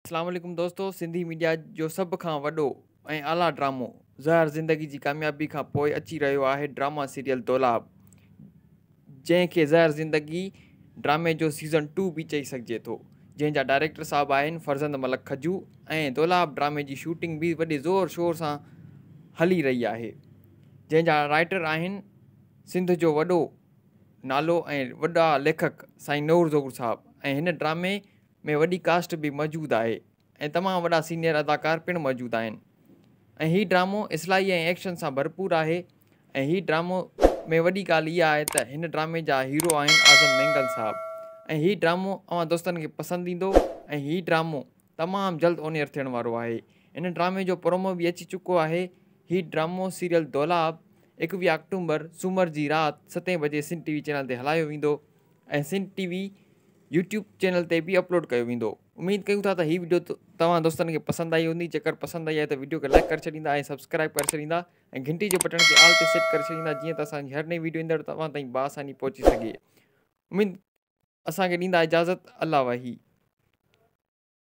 अस्सलाम वालेकुम दोस्तों, सिंधी मीडिया जो सब खां वॾो ऐं आला ड्रामो ज़हर ज़िंदगी जी कामयाबी खां पोइ अची रहियो आहे ड्रामा सीरियल दोलाब, जंहिंखे ज़हर ज़िंदगी ड्रामे जो सीज़न 2 भी चई सघिजे थो, जंहिंजा डायरेक्टर साहब आहिनि फरज़ंद मलक खजू ऐं दोलाब ड्रामे जी शूटिंग भी वॾे ज़ोर शोर सां हली रही आहे, जंहिंजा राइटर आहिनि सिंध जो वॾो नालो ऐं वॾा लेखक साईं नूर ज़हूर साहब। ऐं हिन ड्रामे में वॾी कास्ट भी मौजूद आहे ऐं तमामु वॾा सीनियर अदाकार पिणु मौजूद आहिनि। ऐं हीउ ड्रामो इस्लाही ऐं एक्शन सां भरपूर आहे। ऐं हीउ ड्रामो में वॾी ॻाल्हि इहा आहे त हिन ड्रामे जा हीरो आहिनि आज़म मेंगल साहब। ऐं हीउ ड्रामो अवां दोस्तनि खे पसंदि ईंदो ऐं हीउ ड्रामो तमामु जल्द ऑन एयर थियण वारो आहे। इन ड्रामे जो प्रोमो भी अची चुको आहे। हीउ ड्रामो सीरियल दोलाब 21 अक्टूबर सूमर जी राति 7 बजे सिंध टीवी चैनल ते हलायो वेंदो ऐं सिंध टीवी यूट्यूब चैनल ते भी अपलोड कयो वेंदो। उम्मीद कयूं था त हीउ वीडियो तव्हां दोस्तनि खे पसंदि आई हूंदी। जेकर पसंदि आई आहे त वीडियो खे लाइक करे छॾींदा ऐं सब्सक्राइब करे छॾींदा ऐं घंटी जे बटन खे ऑल ते सेट करे छॾींदा, जीअं त असांजी हर नई वीडियो ईंदड़ तव्हां ताईं बासानी पहुची सघे। उम्मीद असांखे ॾींदा इजाज़त। अल्लाह वाही।